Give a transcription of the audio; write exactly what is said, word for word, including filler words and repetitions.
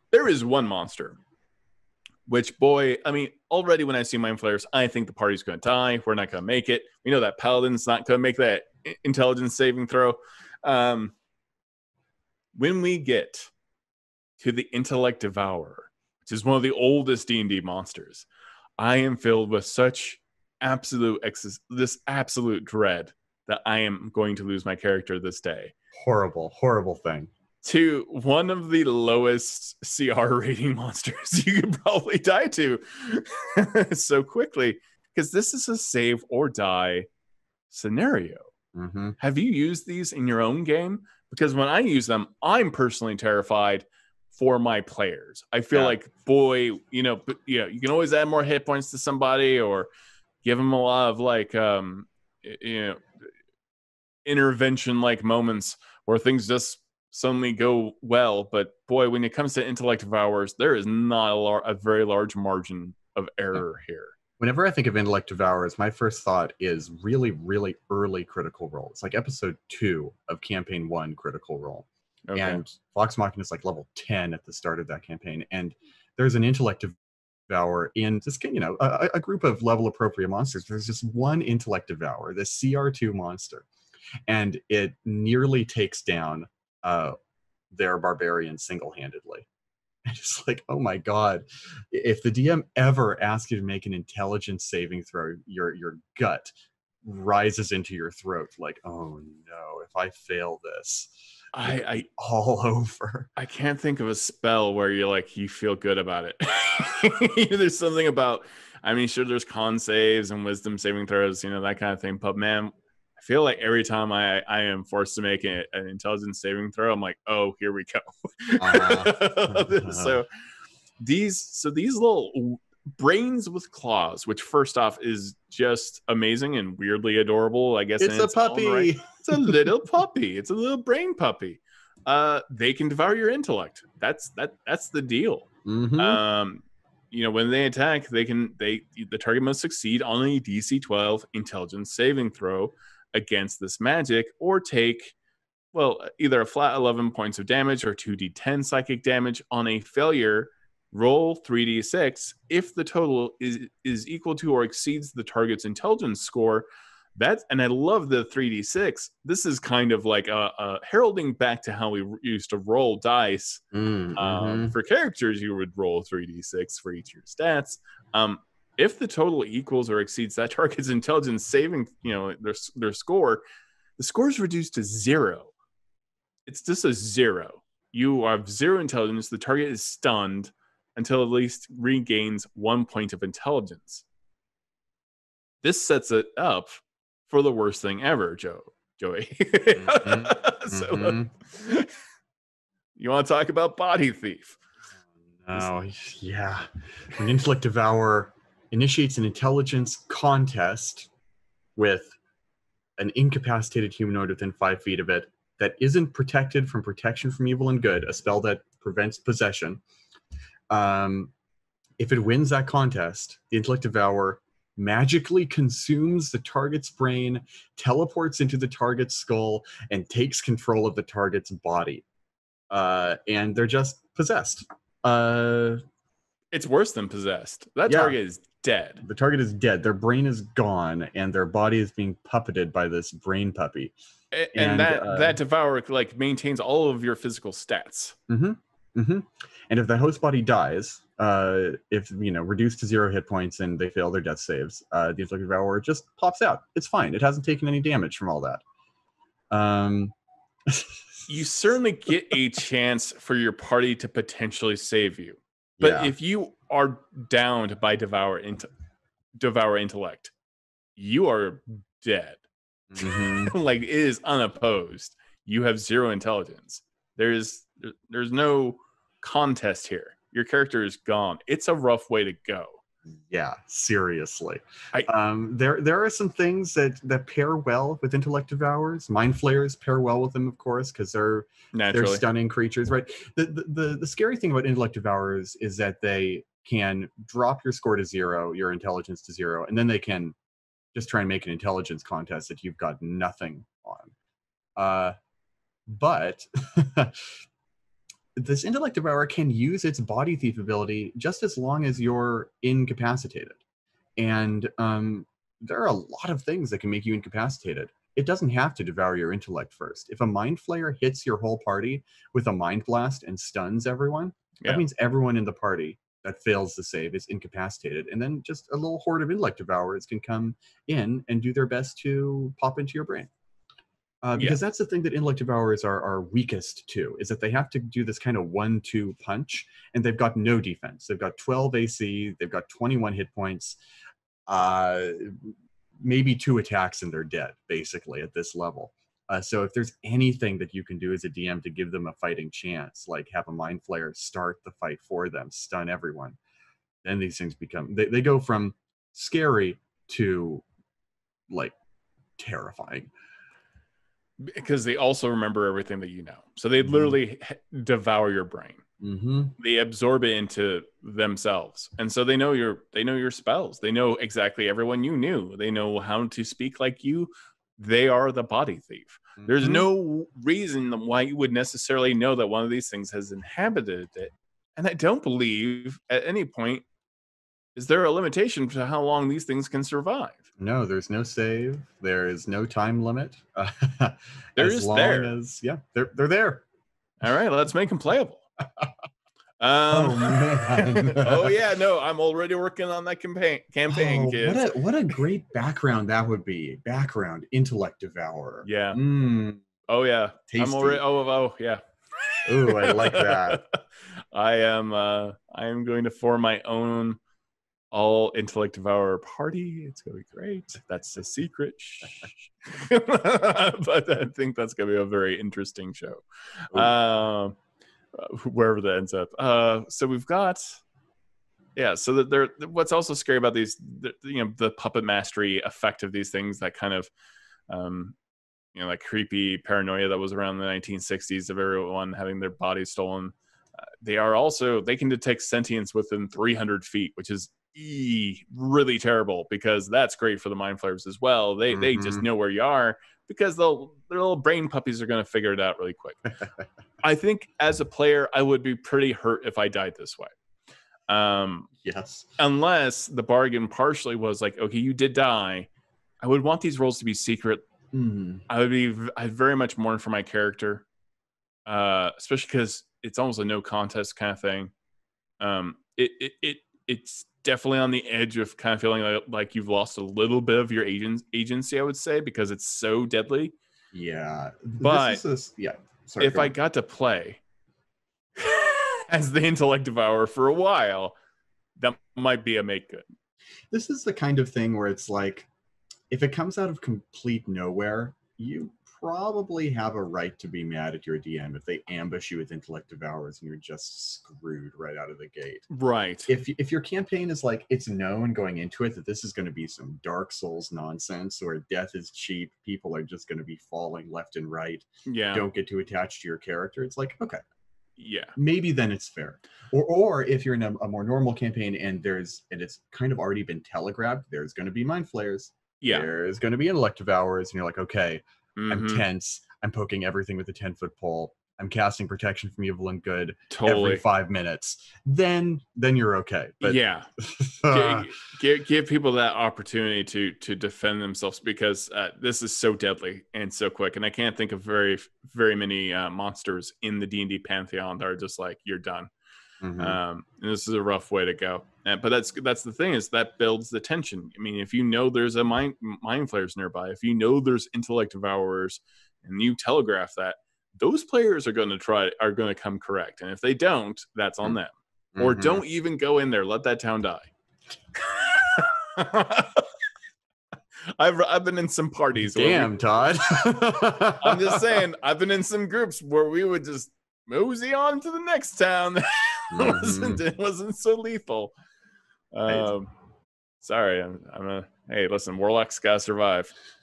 there is one monster, which, boy, I mean, already when I see Mind Flayers, I think the party's going to die. We're not going to make it. We know that Paladin's not going to make that intelligence saving throw. Um, when we get to the Intellect Devourer, which is one of the oldest D and D monsters, I am filled with such absolute ex- this absolute dread that I am going to lose my character this day. Horrible, horrible thing. To one of the lowest C R rating monsters you could probably die to so quickly, because this is a save or die scenario. Mm-hmm. Have you used these in your own game? Because when I use them, I'm personally terrified for my players. I feel yeah. like, boy, you know, but, you know, you can always add more hit points to somebody or give them a lot of like, um, you know, intervention like moments where things just suddenly go well. But boy, when it comes to Intellect Devourers, there is not a, lar- a very large margin of error here. Whenever I think of Intellect Devourers, my first thought is really, really early Critical Role. It's like episode two of campaign one Critical Role. Okay. And Vox Machina is like level ten at the start of that campaign. And there's an Intellect Devourer in just, you know, a, a group of level appropriate monsters. There's just one Intellect Devourer, this C R two monster. And it nearly takes down uh, their barbarian single-handedly. And it's like, oh my God, if the D M ever asks you to make an intelligence saving throw, your your gut rises into your throat like, oh no, if I fail this, I, I all over. I can't think of a spell where you're like, you feel good about it. There's something about, I mean, sure, there's con saves and wisdom saving throws, you know, that kind of thing. But man, I feel like every time I, I am forced to make a, an intelligence saving throw, I'm like, oh, here we go. Uh-huh. so these, so these little brains with claws, which first off is just amazing and weirdly adorable. I guess it's a its puppy. Right. It's a little puppy. It's a little brain puppy. Uh, they can devour your intellect. That's that. That's the deal. Mm-hmm. Um, you know, when they attack, they can they the target must succeed on a D C twelve intelligence saving throw against this magic, or take, well, either a flat eleven points of damage or two d ten psychic damage. On a failure, roll three d six. If the total is is equal to or exceeds the target's intelligence score, that's, and I love the three d six. This is kind of like a, a heralding back to how we used to roll dice. Mm-hmm. Um, for characters, you would roll three d six for each of your stats. Um, If the total equals or exceeds that target's intelligence saving, you know, their their score, the score is reduced to zero. It's just a zero. You have zero intelligence. The target is stunned until at least regains one point of intelligence. This sets it up for the worst thing ever, Joe. Joey. Mm-hmm. so, mm-hmm. You want to talk about Body Thief? Oh, yeah. When Intellect Devourer initiates an intelligence contest with an incapacitated humanoid within five feet of it that isn't protected from protection from evil and good, a spell that prevents possession. Um, if it wins that contest, the Intellect Devourer magically consumes the target's brain, teleports into the target's skull, and takes control of the target's body. Uh, and they're just possessed. Uh, it's worse than possessed. That yeah. target is dead. The target is dead. Their brain is gone, and their body is being puppeted by this brain puppy. And, and, and that uh, that devourer like maintains all of your physical stats. Mm-hmm. Mm-hmm. And if the host body dies, uh, if you know reduced to zero hit points and they fail their death saves, uh, the Intellect Devourer just pops out. It's fine. It hasn't taken any damage from all that. Um. You certainly get a chance for your party to potentially save you. But yeah. if you are downed by Devour, int- Devour Intellect, you are dead. Mm-hmm. Like, it is unopposed. You have zero intelligence. There's there's no contest here. Your character is gone. It's a rough way to go. Yeah, seriously. I, um, there there are some things that, that pair well with Intellect Devourers. Mind Flayers pair well with them, of course, because they're Naturally. they're stunning creatures, right? The, the the the scary thing about Intellect Devourers is that they can drop your score to zero, your intelligence to zero, and then they can just try and make an intelligence contest that you've got nothing on. Uh, but this Intellect Devourer can use its body thief ability just as long as you're incapacitated. And um, there are a lot of things that can make you incapacitated. It doesn't have to devour your intellect first. If a mind flayer hits your whole party with a mind blast and stuns everyone, Yeah. that means everyone in the party that fails the save is incapacitated. And then just a little horde of Intellect Devourers can come in and do their best to pop into your brain. Uh, because yeah. that's the thing that Intellect Devourers are, are weakest to, is that they have to do this kind of one two punch, and they've got no defense. They've got twelve A C, they've got twenty-one hit points, uh, maybe two attacks, and they're dead, basically, at this level. Uh, so if there's anything that you can do as a D M to give them a fighting chance, like have a Mind Flayer start the fight for them, stun everyone, then these things become, they, they go from scary to, like, terrifying. Because they also remember everything that you know. So they mm-hmm. literally devour your brain. Mm-hmm. They absorb it into themselves. And so they know your they know your spells. They know exactly everyone you knew. They know how to speak like you. They are the body thief. Mm-hmm. There's no reason why you would necessarily know that one of these things has inhabited it. And I don't believe at any point is there a limitation to how long these things can survive. No, there's no save. There is no time limit. Uh, they're as just long there. As, yeah, they're they're there. All right, let's make them playable. Um, oh man! oh yeah, no, I'm already working on that campaign. Campaign, oh, kids. What a what a great background that would be. Background Intellect Devourer. Yeah. Mm, oh yeah. tasty. I'm already. Oh oh yeah. Ooh, I like that. I am. Uh, I am going to form my own all Intellect Devourer party. It's gonna be great. That's a secret. But I think that's gonna be a very interesting show. Um. Uh, wherever that ends up. Uh, so we've got, yeah. So that they're. What's also scary about these, the, you know, the puppet mastery effect of these things, that kind of, um, you know, like creepy paranoia that was around the nineteen sixties of everyone having their bodies stolen. Uh, they are also they can detect sentience within three hundred feet, which is e really terrible, because that's great for the mind flayers as well. They mm-hmm. they just know where you are, because they'll their little brain puppies are going to figure it out really quick. I think as a player, I would be pretty hurt if I died this way. Um, yes. Unless the bargain partially was like, okay, you did die. I would want these roles to be secret. Mm. I would be, I'd very much mourn for my character, uh, especially because it's almost a no contest kind of thing. Um, it, it, it, it's definitely on the edge of kind of feeling like, like you've lost a little bit of your agent, agency, I would say, because it's so deadly. Yeah. But this is a, yeah. Sorry, if go I on. got to play as the Intellect Devourer for a while, that might be a make good. This is the kind of thing where it's like, if it comes out of complete nowhere, you probably have a right to be mad at your D M if they ambush you with Intellect Devourers and you're just screwed right out of the gate. Right. If if your campaign is like, it's known going into it that this is going to be some Dark Souls nonsense where death is cheap, people are just going to be falling left and right, yeah, don't get too attached to your character, it's like, okay, yeah, maybe then it's fair. Or or if you're in a, a more normal campaign and there's and it's kind of already been telegraphed, there's going to be Mind Flayers, yeah, there's going to be Intellect Devourers, and you're like, okay, mm-hmm. I'm tense. I'm poking everything with a ten-foot pole. I'm casting protection from evil and good totally. every five minutes. Then, then you're okay. But yeah, give, give, give people that opportunity to to defend themselves, because uh, this is so deadly and so quick. And I can't think of very very many uh, monsters in the D and D pantheon that are just like, you're done. Mm-hmm. Um, and this is a rough way to go. And, but that's that's the thing, is that builds the tension. I mean, if you know there's a mind mind flayers nearby, if you know there's Intellect Devourers, and you telegraph that, those players are going to try are going to come correct. And if they don't, that's on them. Mm-hmm. Or don't even go in there. Let that town die. I've I've been in some parties. Damn, we, Todd. I'm just saying, I've been in some groups where we would just mosey on to the next town. Mm-hmm. it, wasn't, it wasn't so lethal. Um, sorry, I'm, I'm a hey. Listen, warlocks gotta survive.